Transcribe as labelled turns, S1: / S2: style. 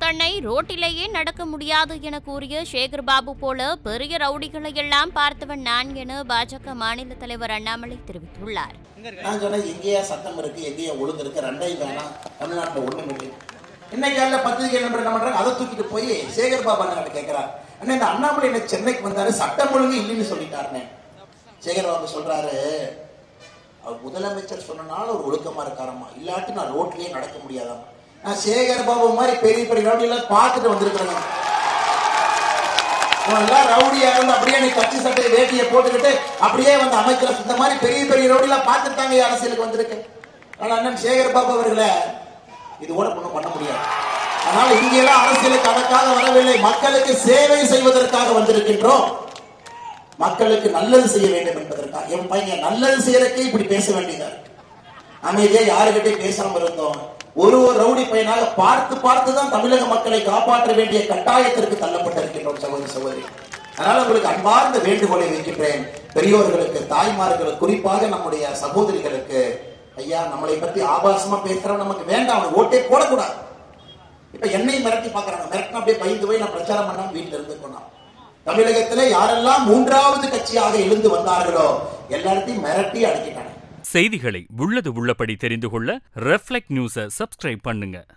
S1: கண்ணை ரோட்டிலேயே நடக்க முடியாது என கூறிய சேகர்பாபு போல பெரிய ரவுடிகளை எல்லாம் பார்த்தவன் நான் என பாஜக மாநில தலைவர் அண்ணாமலை தெரிவித்துள்ளார்.
S2: நான் சொன்ன எங்கேயா சட்டம் இருக்கு, எங்கேயா ஒழுங்கு இருக்கு, ரெண்டையும் வேணாம், தமிழ்நாட்டில் ஒண்ணும் இல்லை. இன்னைக்கு காலையில் பத்திரிகை நம்பர் என்ன பண்றாங்க, அதை தூக்கிட்டு போய் சேகர்பாபு அண்ணன் கேட்கிறார், அண்ணா இந்த அண்ணாமலை என்ன சென்னைக்கு வந்தாரு, சட்டம் ஒழுங்கு இல்லைன்னு சொல்லிட்டாருன்னு. சேகர்பாபு சொல்றாரு, அவர் முதலமைச்சர் சொன்னனால ஒரு ஒழுக்கமா இருக்காரம்மா, இல்லாட்டி நான் ரோட்லயே நடக்க முடியாதாம். நான் சேகர்பாபு மாதிரி பெரிய பெரிய ரவுடி எல்லாம் பார்த்துட்டு வந்திருக்கிறேன். ரவுடியா இருந்து அப்படியே நீ கட்சி சட்டையை வேட்டியை போட்டுக்கிட்டு அப்படியே வந்து அமைச்சர் இந்த மாதிரி பெரிய பெரிய ரவுடி எல்லாம் பார்த்துட்டாங்க அரசியலுக்கு வந்திருக்கு. ஆனா அண்ணன் சேகர்பாபு அவர்களை இது கூட ஒண்ணும் பண்ண முடியாது. அதனால இங்கெல்லாம் அரசியலுக்கு அதற்காக வரவில்லை, மக்களுக்கு சேவை செய்வதற்காக வந்திருக்கின்றோம். மக்களுக்கு நல்லது செய்ய வேண்டும் என்பதற்காக. என் பையன் நல்லது செய்யறதுக்கே இப்படி பேச வேண்டியதா, அமைதியா யாருகிட்டே பேசாம இருந்தோம். ஒரு ரவுடி பையனாக பார்த்து பார்த்துதான் தமிழக மக்களை காப்பாற்ற வேண்டிய கட்டாயத்திற்கு தள்ளப்பட்டிருக்கின்றோம் சகோதரி சகோதரி. அதனால உங்களுக்கு அன்பார்ந்த வேண்டுகோளை வைக்கின்றேன், பெரியோர்களுக்கு, தாய்மார்களுக்கு, குறிப்பாக நம்முடைய சகோதரிகளுக்கு, ஐயா நம்மளை பத்தி ஆபாசமா பேசுறவன் நமக்கு வேண்டாம், அவன் ஓட்டே போடக்கூடாது. இப்ப என்னை மிரட்டி பாக்குறாங்க, மிரட்டினா அப்படியே பயந்து போய் நான் பிரச்சாரம் பண்ணாம வீட்டுல இருந்துக்கணும். தமிழகத்துல யாரெல்லாம் மூன்றாவது கட்சியாக எழுந்து வந்தார்களோ எல்லாத்தையும் மிரட்டி அடக்கிட்டாங்க.
S3: செய்திகளை உள்ளது உள்ளபடி தெரிந்து கொள்ள ரெஃப்ளெக்ட் நியூஸை சப்ஸ்கிரைப் பண்ணுங்க.